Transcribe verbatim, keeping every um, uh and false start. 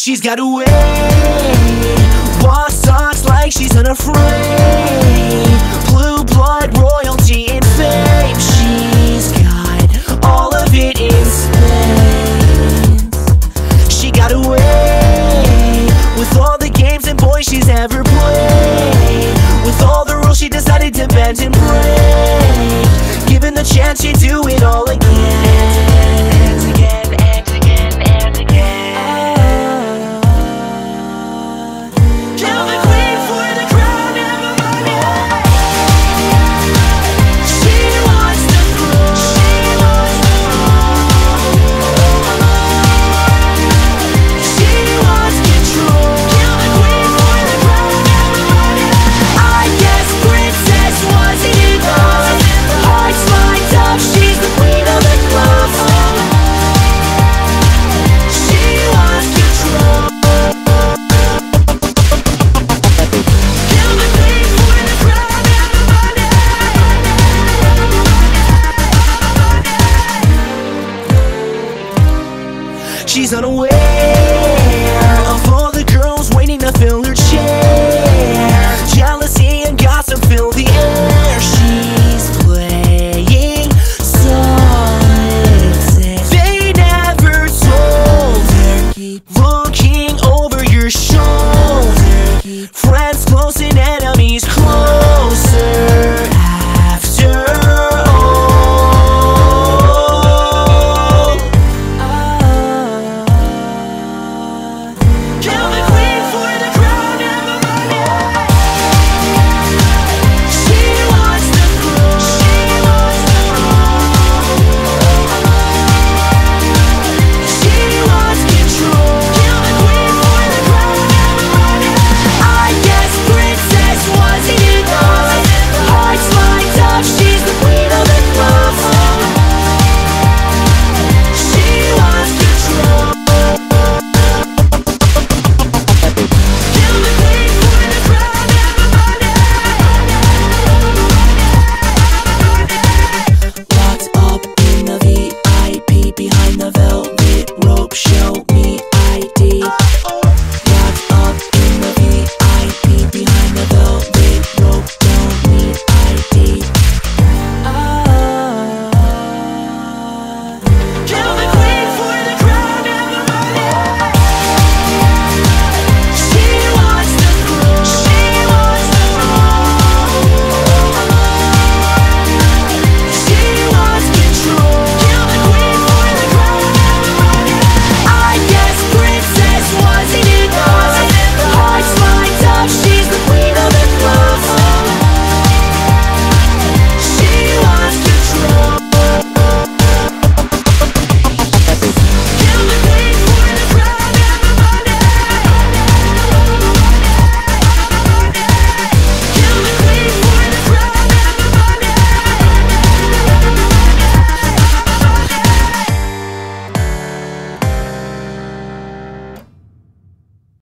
She's got a way, walks, talks like she's unafraid. Blue blood, royalty, and fame. She's got all of it in spades. She got a way, with all the games and boys she's ever played. With all the rules she decided to bend and break. Given the chance she'd do it all again. And again, and again, and again. Kill the queen for the crown and the money. She wants the throne. She wants the throne. She wants control. Kill the queen for the crown and the money. I guess Princess wasn't enough. Hearts lined up, she's the queen of the club. She wants control. Kill the queen for the crown and the money. She's on her way,